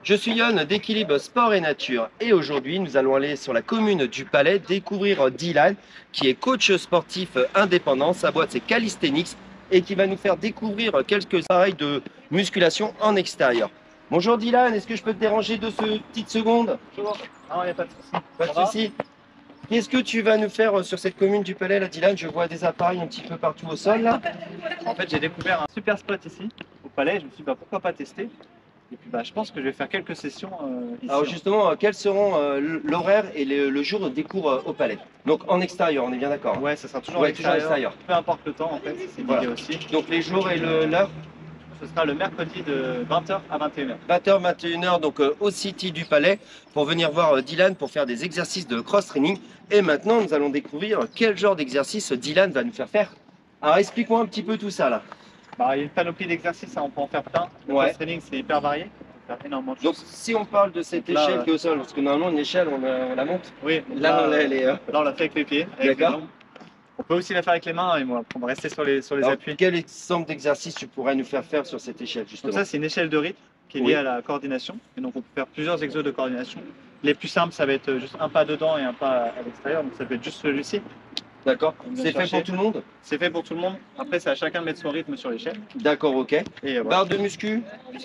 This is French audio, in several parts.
Je suis Yann d'Équilibre Sport et Nature et aujourd'hui nous allons aller sur la commune du Palais découvrir Dylan qui est coach sportif indépendant. Sa boîte c'est Calisthenics et qui va nous faire découvrir quelques appareils de musculation en extérieur. Bonjour Dylan, est-ce que je peux te déranger de ce petites secondes? Bonjour. Non, il n'y a pas de souci. Pas de souci. Qu'est-ce que tu vas nous faire sur cette commune du Palais là, Dylan? Je vois des appareils un petit peu partout au sol là. En fait, j'ai découvert un super spot ici, au Palais. Je me suis dit, pourquoi pas tester. Et puis, je pense que je vais faire quelques sessions ici. Alors justement, quels seront l'horaire et le jour des cours au Palais? Donc en extérieur, on est bien d'accord? Ouais, ça sera toujours Ouais, à l'extérieur. Peu importe le temps, en fait, c'est voilà. l'idée aussi. Donc les jours et l'heure? Ce sera le mercredi de 20h à 21h. 20h, 21h, donc au City du Palais, pour venir voir Dylan pour faire des exercices de cross-training. Et maintenant, nous allons découvrir quel genre d'exercice Dylan va nous faire faire. Alors explique-moi un petit peu tout ça là. Il y a une panoplie d'exercices, hein, on peut en faire plein. Le cross-training, c'est hyper varié. On peut faire énormément de choses. Donc si on parle de cette échelle qui est au sol, parce que normalement une échelle, on la monte. Oui, là on l'a fait avec les pieds. D'accord. On peut aussi la faire avec les mains et on va rester sur les appuis. Quel exemple d'exercice tu pourrais nous faire sur cette échelle justement? Donc ça, c'est une échelle de rythme qui est liée à la coordination. Et donc on peut faire plusieurs exos de coordination. Les plus simples, ça va être juste un pas dedans et un pas à l'extérieur. Donc ça peut être juste celui-ci. D'accord. C'est fait pour tout le monde? C'est fait pour tout le monde. Après, c'est à chacun de mettre son rythme sur l'échelle. D'accord, ok. Et barre de muscu,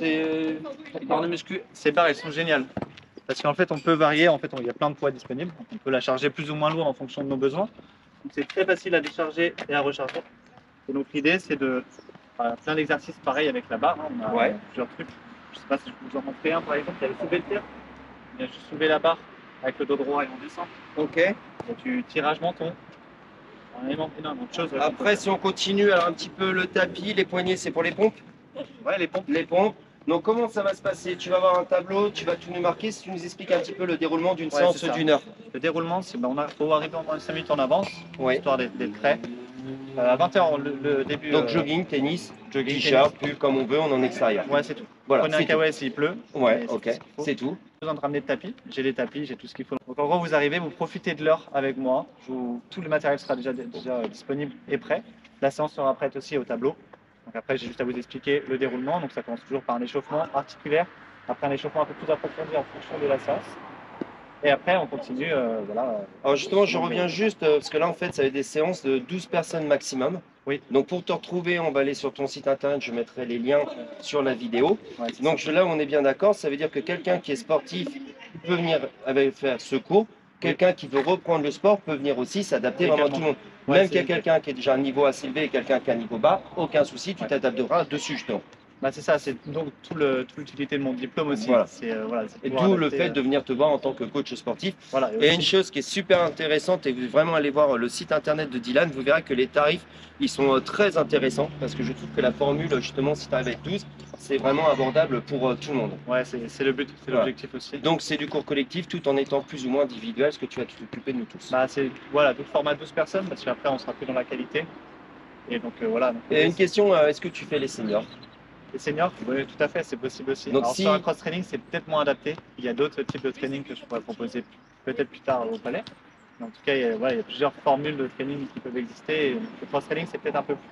barre de muscu, ces barres, elles sont géniales. Parce qu'en fait, on peut varier. En fait, il y a plein de poids disponibles. On peut la charger plus ou moins lourd en fonction de nos besoins. C'est très facile à décharger et à recharger. Et donc l'idée c'est de faire plein d'exercices pareil avec la barre. On a plusieurs trucs. Je ne sais pas si je peux vous en montrer un par exemple. Il y a le soulevé de terre. Il y a juste soulever la barre avec le dos droit et on descend. Ok. Et tu tirage menton. Énormément de choses. Après si on continue, alors un petit peu le tapis, les poignets c'est pour les pompes? Ouais, les pompes. Les pompes. Donc comment ça va se passer? Tu vas avoir un tableau, tu vas tout nous marquer, si tu nous expliques un petit peu le déroulement d'une séance d'une heure. Le déroulement, c'est faut arriver en moins de 5 minutes en avance, histoire d'être prêt. À 20h, le début. Donc jogging, tennis, t-shirt, pull comme on veut, on est en extérieur. Ouais, c'est tout. Voilà, prenez un kawaii s'il pleut. Ouais, ok, c'est tout. Besoin de ramener de tapis, j'ai les tapis, j'ai tout ce qu'il faut. Donc en gros, vous arrivez, vous profitez de l'heure avec moi. Tout le matériel sera déjà disponible et prêt. La séance sera prête aussi au tableau. Donc après, j'ai juste à vous expliquer le déroulement. Donc ça commence toujours par un échauffement articulaire, après un échauffement un peu plus approfondi en fonction de la séance. Et après, on continue, voilà. Alors justement, je reviens juste, parce que là, en fait, ça va être des séances de 12 personnes maximum. Oui. Donc pour te retrouver, on va aller sur ton site internet, je mettrai les liens sur la vidéo. Ouais, donc là, on est bien d'accord, ça veut dire que quelqu'un qui est sportif peut venir faire ce cours. Quelqu'un qui veut reprendre le sport peut venir aussi s'adapter vraiment à tout le monde. Ouais, même qu'il y a quelqu'un qui est déjà à un niveau assez élevé et quelqu'un qui a un niveau bas, aucun souci, tu t'adapteras dessus justement. C'est ça, c'est donc toute l'utilité de mon diplôme aussi. Voilà. Voilà, et d'où le fait de venir te voir en tant que coach sportif. Voilà, et une chose qui est super intéressante, et vous vraiment aller voir le site internet de Dylan, vous verrez que les tarifs, ils sont très intéressants, parce que je trouve que la formule, justement, si tu arrives avec 12, c'est vraiment abordable pour tout le monde. Ouais, c'est le but, c'est l'objectif aussi. Donc c'est du cours collectif, tout en étant plus ou moins individuel, parce que tu vas t'occuper de nous tous. C'est voilà, tout format 12 personnes, parce qu'après on sera plus dans la qualité. Et donc voilà. Et une question, est-ce que tu fais les seniors? Les seniors, oui, tout à fait, c'est possible aussi. Donc alors, sur un cross-training, c'est peut-être moins adapté. Il y a d'autres types de training que je pourrais proposer peut-être plus tard au Palais. Mais en tout cas, il y a plusieurs formules de training qui peuvent exister. Et le cross-training, c'est peut-être un peu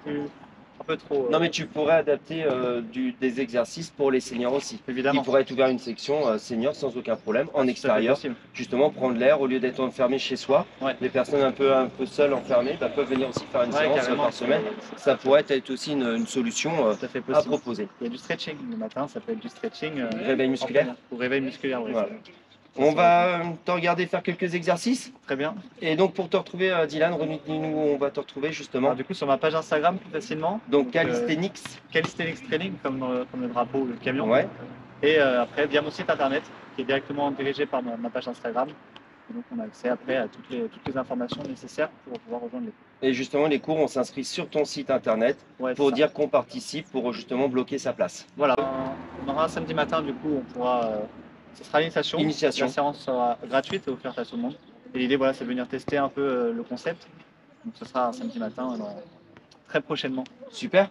trop. Non, mais tu pourrais adapter des exercices pour les seniors aussi. Évidemment. Il pourrait être ouvert une section senior sans aucun problème, en extérieur. Justement, prendre l'air au lieu d'être enfermé chez soi. Ouais. Les personnes un peu seules, enfermées, peuvent venir aussi faire une séance par semaine. Ça pourrait être aussi une solution à proposer. Il y a du stretching le matin, ça peut être du stretching. Réveil musculaire. Pour réveil musculaire, oui. Voilà. On va te regarder faire quelques exercices. Très bien. Et donc pour te retrouver, Dylan, dis-nous où on va te retrouver justement. Alors, du coup, sur ma page Instagram plus facilement. Donc Calisthenics. Calisthenics Training, comme le drapeau ou le camion. Ouais. Et après, via mon site internet, qui est directement dirigé par ma page Instagram. Et donc on a accès après à toutes les informations nécessaires pour pouvoir rejoindre les cours. Et justement, les cours, on s'inscrit sur ton site internet pour dire qu'on participe, pour justement bloquer sa place. Voilà. On aura un samedi matin, du coup, on pourra. Ce sera l'initiation. La séance sera gratuite et offerte à tout le monde. Et l'idée, voilà, c'est de venir tester un peu le concept. Donc ce sera un samedi matin, très prochainement. Super.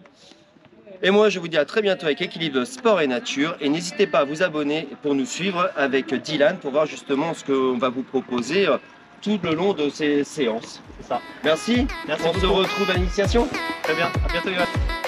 Et moi, je vous dis à très bientôt avec Équilibre Sport et Nature. Et n'hésitez pas à vous abonner pour nous suivre avec Dylan pour voir justement ce qu'on va vous proposer tout le long de ces séances. C'est ça. Merci. Merci on se retrouve à l'initiation. Très bien. À bientôt, Yoann.